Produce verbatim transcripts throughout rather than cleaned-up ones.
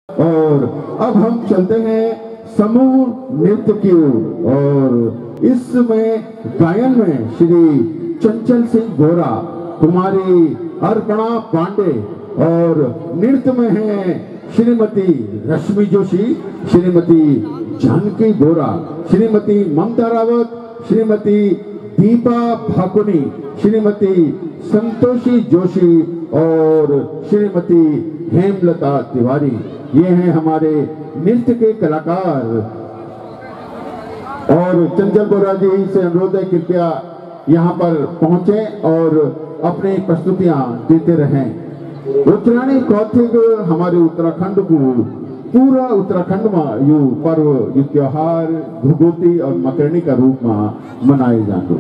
और अब हम चलते हैं समूह नृत्य की ओर और इसमें गायन में श्री चंचल सिंह गोरा, कुमारी अर्पणा पांडे और नृत्य में है श्रीमती रश्मि जोशी, श्रीमती जानकी गोरा, श्रीमती ममता रावत, श्रीमती दीपा भाकुनी, श्रीमती संतोषी जोशी और श्रीमती हेमलता तिवारी। ये हैं हमारे नृत्य के कलाकार। और चंचल गोरा जी से अनुरोध है कृपया यहाँ पर पहुंचे और अपनी प्रस्तुतियां देते रहें। उत्तरायणी कौथिग हमारे उत्तराखंड को पूरा उत्तराखंड में यू पर्व यू त्योहार भुगोती और मकरणी का रूप में मनाए जाते।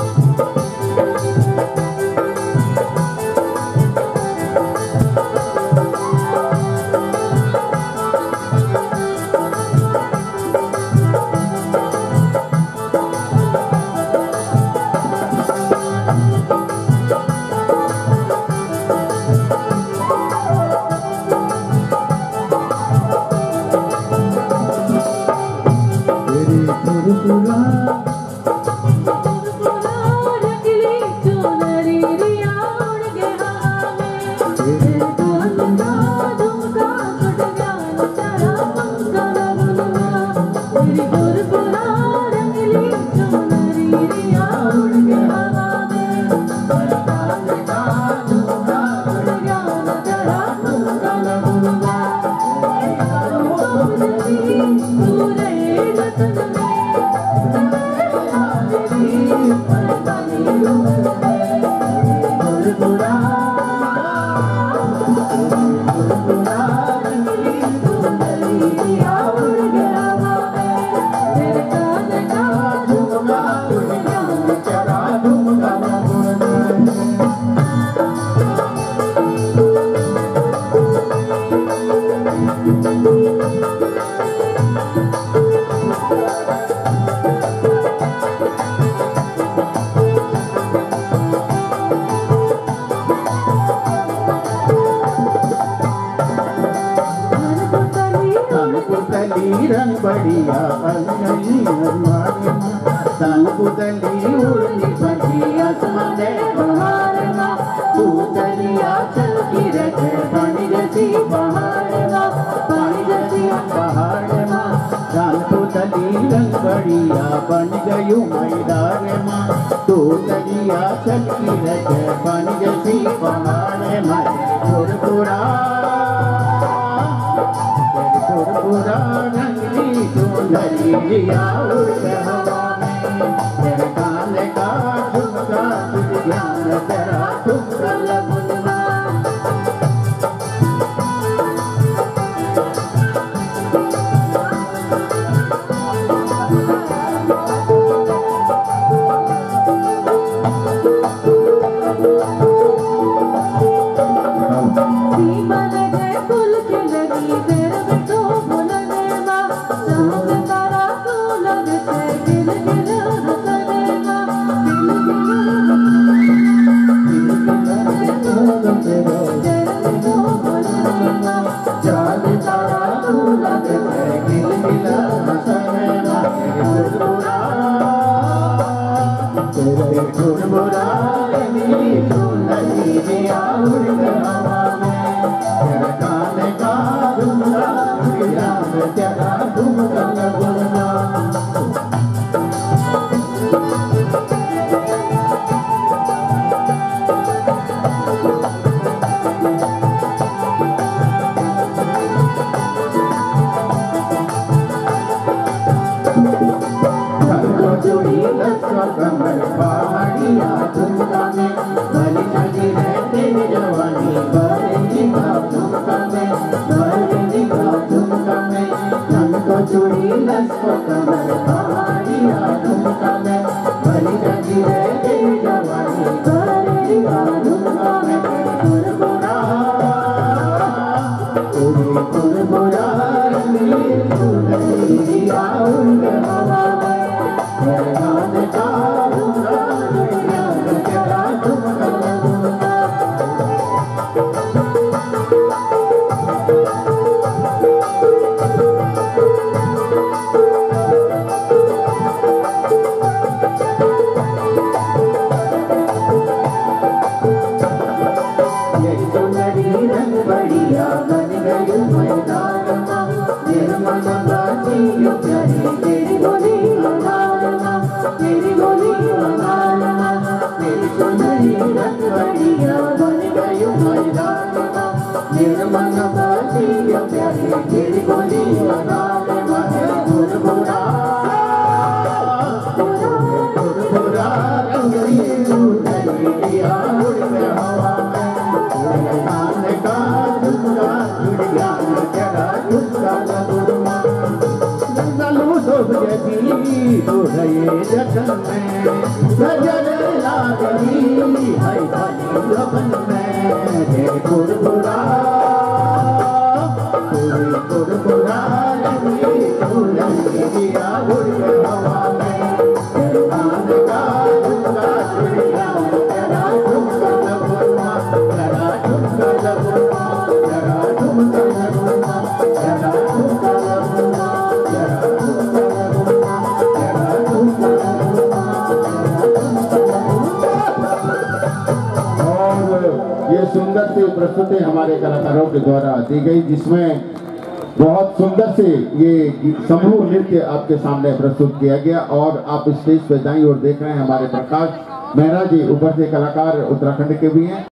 रंग बढ़िया अंगनी हमारे तन पुतली उड़नी बजी आसमान बहार माँ पुतलिया चल की रखे पानी जैसी बहार माँ पानी जैसी बहार माँ तन पुतली रंग बढ़िया बन गयू मैदान माँ पुतलिया चल की रखे पानी जैसी बहार माँ पुरपुरा पुरपुरा रंगली चुनरी लिया उड़ हवा में तेरे कान का झुमका तुझ ज्ञान तेरा ठुमका लगुना Thank you. मैदान माँ निर्मल बाजी यो प्यारी तेरी बोली मदान माँ तेरी बोली मदान माँ तेरी सुनरी रंग बढ़िया बन गयो मैदान माँ निर्मल बाजी यो प्यारी तेरी बोली मदान माँ गुरगुरा गुरगुरा रंग ये उड़नी दिया उड़ के हवा में कान का झुमका चिड़िया जरा झुमका गुरमा गंगलू शोभ जैसी तो रहे जतन में सजन लागली है भली लगन में हे गुरगुरा गुरगुरा रंगी उड़नी दिया उड़ के हवा में कान का झुमका चिड़िया जरा झुमका गुरमा जरा झुमका गुरमा जरा झुमका गुरमा जरा झुमका गुरमा जरा झुमका गुरमा जरा झुमका गुरमा और ये सुंदर सी प्रस्तुति हमारे कलाकारों के द्वारा दी गई, जिसमें बहुत सुंदर से ये समूह नृत्य आपके सामने प्रस्तुत किया गया। और आप स्टेज पे दाईं ओर देख रहे हैं हमारे प्रकाश मेहरा जी, ऊपर से कलाकार उत्तराखंड के भी हैं।